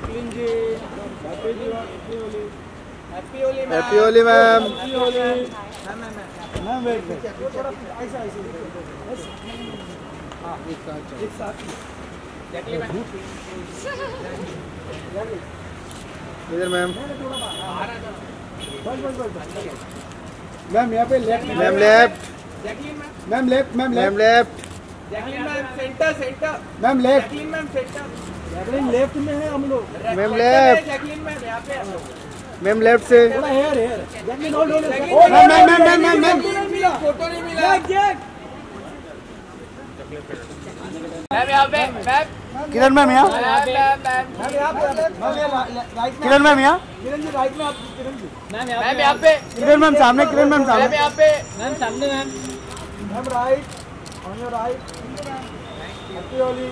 Jacqueline ji, happy Holi ma'am. Happy Holi ma'am. Happy Holi ma'am. Wait थोड़ा ऐसा हाँ एक साथ जैकलीन मैम इधर मैम। बस मैम यहाँ पे left ma'am left. Ma'am left ma'am left. Jacqueline ma'am centre ma'am left Jacqueline ma'am centre Jacqueline left में है हम लोग मैम लेफ्ट। जैकलीन मैम यहाँ पे मैम लेफ्ट से। थोड़ा here Jacqueline hold ma'am photo नहीं मिला मैम यहाँ पे मैम किरण मैम यहाँ। किरण मैम यहाँ। किरण जी राइट में आप किरण जी मैम यहाँ पे किरण मैम सामने। किरण मैम सामने। मैम यहाँ पे मैम सामने ma'am right on your right happy Holi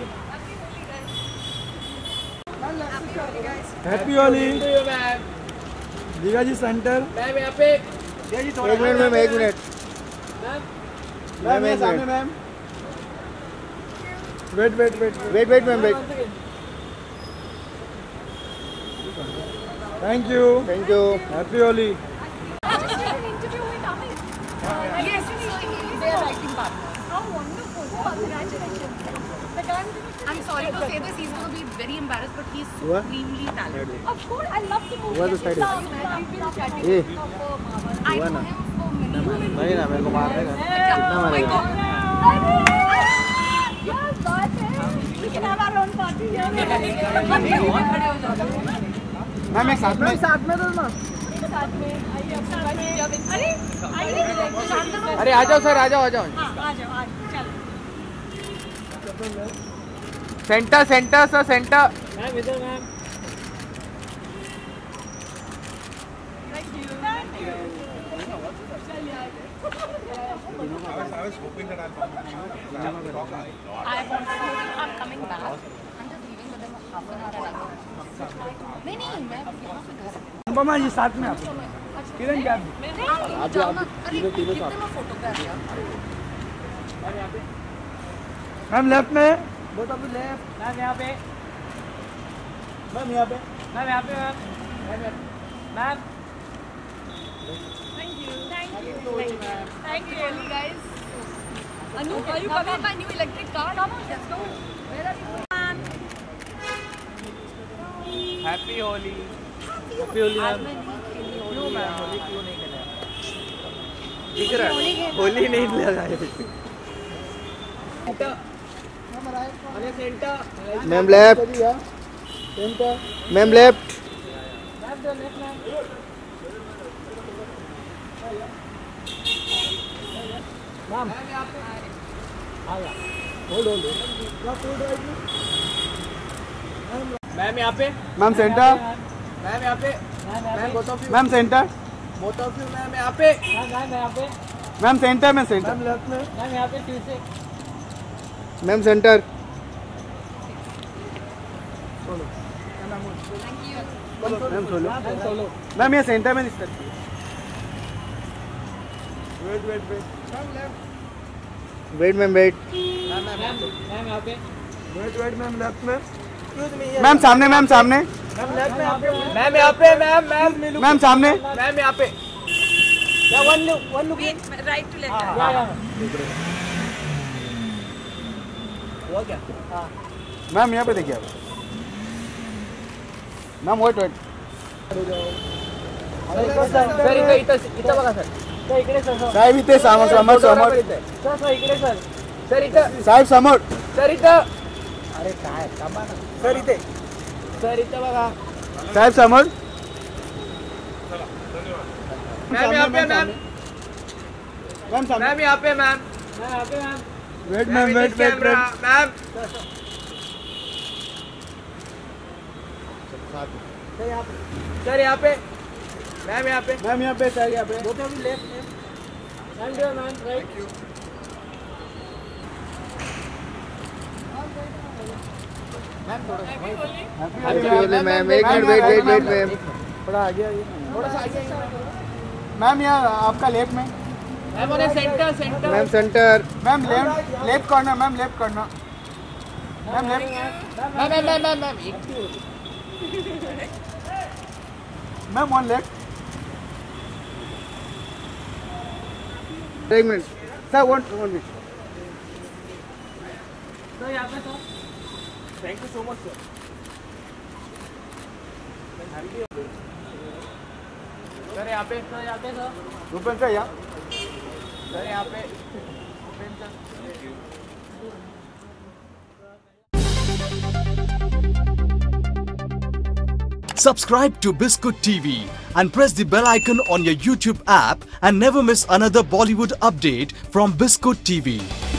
happy Holi ma'am Diga ji centre ma'am यहाँ पे एक मिनट मैम एक मिनट मैम सामने ma'am wait ma'am wait. Thank you happy Holi I'm sorry to say this, he's going to be very embarrassed, but he's supremely talented. Of course, I love the movie. What the side? I know him for many years. नहीं ना मेरे को मार देगा। कितना मारेगा? क्या बात है? We can have our own party here. Ma'am एक साथ में दो ना अरे आ जाओ सर आ जाओ चलो सेंटर सर सेंटर मैम इधर ma'am I was hoping that I'm coming back. I'm just leaving with them half an hour and नहीं मैं यहाँ पे घर अनुपमा जी साथ में आप किरण क्या आप अरे कितने में फोटोग्राफ यार मैम लेफ्ट में both of you left ma'am यहाँ पे मैम यहाँ पे ma'am Thank you, really, guys. Anu, are you coming? My new electric car. Come on, let's go. Where are you? Happy Holi आज मैं नहीं खेली क्यों मैम होली क्यों नहीं खेले दिख रहा है होली नहीं लगाए centre ma'am left. Ma'am left. Ma'am यहाँ पे मैम सेंटर। मैम यहाँ पे ma'am both of you ma'am centre. Both of you ma'am यहाँ पे ma'am centre. Ma'am centre. Ma'am left में मैम यहाँ पे पीछे ma'am centre. Ma'am solo. Ma'am ये सेंटर में दिख सकती है। Wait ma'am wait. मैम यहाँ पे वेट मैम लेफ्ट में मैम सामने। मैम सामने। मैम यहाँ पे मैम सामने। मैम यहाँ पे one look right to left हुआ क्या मैम यहाँ पे देखिए आप। मैम वेट सर इथं बघा सर इकडे साहेब इथे समोर समोर सर इकडे सर इथं साहेब समोर। सर इथं अरे काय थांबा ना सर इथं बघा साहेब समोर। मैम यहाँ पे मैम सामने। मैम यहाँ पे ma'am wait ma'am wait ma'am sir यहाँ पे मैम यहाँ पे मैम यहाँ पे सर यहाँ पे। Both of you left ma'am right happy Holi ma'am. एक मिनट वेट मैम। थोड़ा आगे आइए थोड़ा सा आगे मैम यहाँ आपका लेफ्ट में। मैम उन्हें centre ma'am centre. Ma'am left corner. Ma'am left corner. Ma'am left. Ma'am ma'am 1 leg. 1 minute. Sir, 1 minute. Sir यहाँ पे sir thank you so much sir sir यहाँ पे sir Rupen sir, yeah. Sir यहाँ पे Subscribe to Biscuit TV and press the bell icon on your YouTube app and never miss another Bollywood update from Biscuit TV.